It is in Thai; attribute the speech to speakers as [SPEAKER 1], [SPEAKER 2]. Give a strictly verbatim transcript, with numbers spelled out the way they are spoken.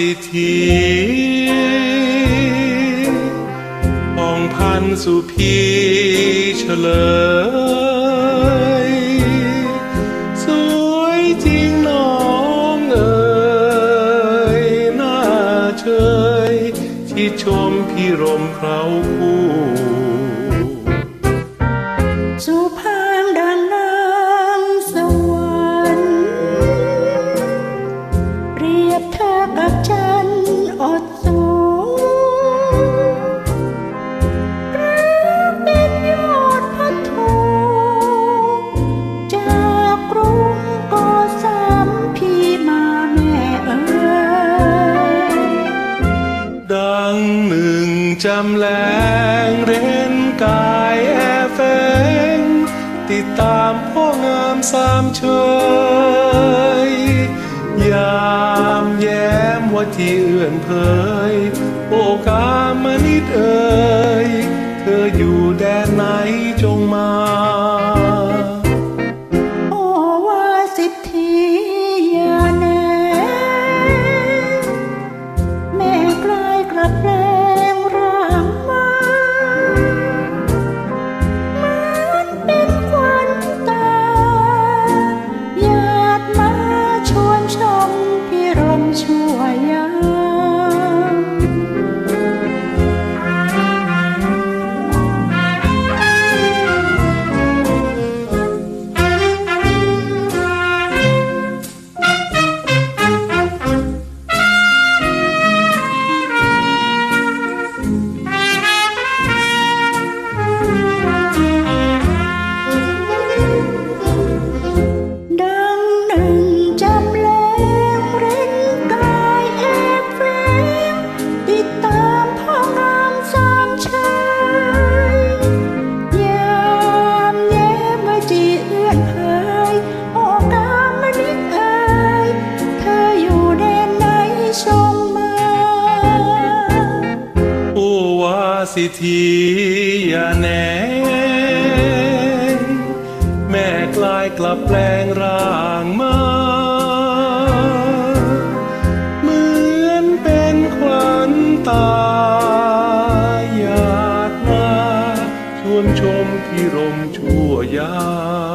[SPEAKER 1] สิทธิผ่องพันสุพีเฉลยสวยจริงน้องเอ๋ยน่าเชยที่ชมพี่รมเคล้าคู่
[SPEAKER 2] สุพางดังนางสวรรค์เปรียบเธอกับฉันอดสูหรือเป็นยอดพัทโทจากกรุงก็สามพี่มาแม่เอ๋ย
[SPEAKER 1] ดังหนึ่งจำแรงเร้นกายแอบแฝงติดตามพ่องามสามเชยยามแย้มว่าที่เอื่อนเผยโอกามนิดเอ่ยเธออยู่แดนไหนจงมา
[SPEAKER 2] โอวาสิทธิอย่าแน่แม่กลายกลับแปลงร่างมาเหมือนเป็นควันตาหยาดมาชวนชมพี่รมชั่วยาม
[SPEAKER 1] สิทธิอย่าแหนงแม่กลายกลับแปลงร่างมาเหมือนเป็นขวัญตาหยาดมาชวนชมพี่รมชั่วยาม